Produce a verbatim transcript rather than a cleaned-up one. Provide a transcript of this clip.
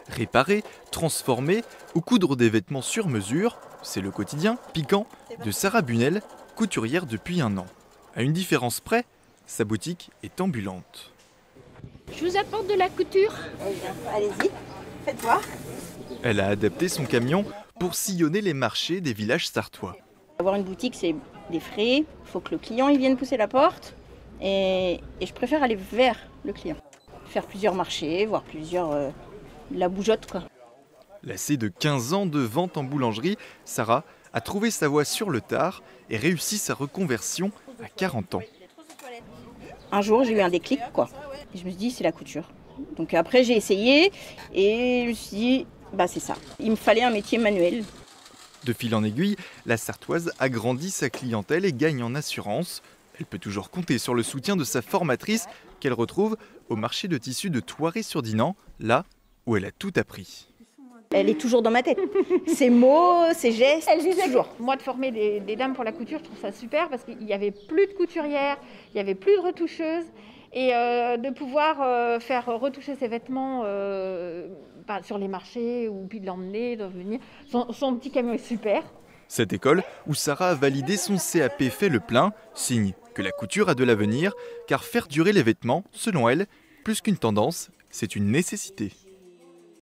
Réparer, transformer ou coudre des vêtements sur mesure, c'est le quotidien piquant de Sarah Bunel, couturière depuis un an. À une différence près, sa boutique est ambulante. Je vous apporte de la couture. Eh bien, allez-y, faites voir. Elle a adapté son camion pour sillonner les marchés des villages sarthois. Avoir une boutique, c'est des frais. Il faut que le client il vienne pousser la porte. Et, et je préfère aller vers le client. Faire plusieurs marchés, voir plusieurs... Euh, la bougeotte, quoi. Lassée de quinze ans de vente en boulangerie, Sarah a trouvé sa voie sur le tard et réussi sa reconversion à quarante ans. Un jour, j'ai eu un déclic, quoi. Et je me suis dit, c'est la couture. Donc après, j'ai essayé et je me suis dit, bah c'est ça. Il me fallait un métier manuel. De fil en aiguille, la Sarthoise agrandit sa clientèle et gagne en assurance. Elle peut toujours compter sur le soutien de sa formatrice qu'elle retrouve au marché de tissus de Thoiré-sur-Dinant, là où elle a tout appris. Elle est toujours dans ma tête. Ses mots, ses gestes, Elle disait toujours. Moi, de former des, des dames pour la couture, je trouve ça super parce qu'il n'y avait plus de couturières, il n'y avait plus de retoucheuses. Et euh, de pouvoir euh, faire retoucher ses vêtements euh, bah, sur les marchés ou puis de l'emmener, de venir. Son, son petit camion est super. Cette école où Sarah a validé son C A P fait le plein, signe que la couture a de l'avenir, car faire durer les vêtements, selon elle, plus qu'une tendance, c'est une nécessité.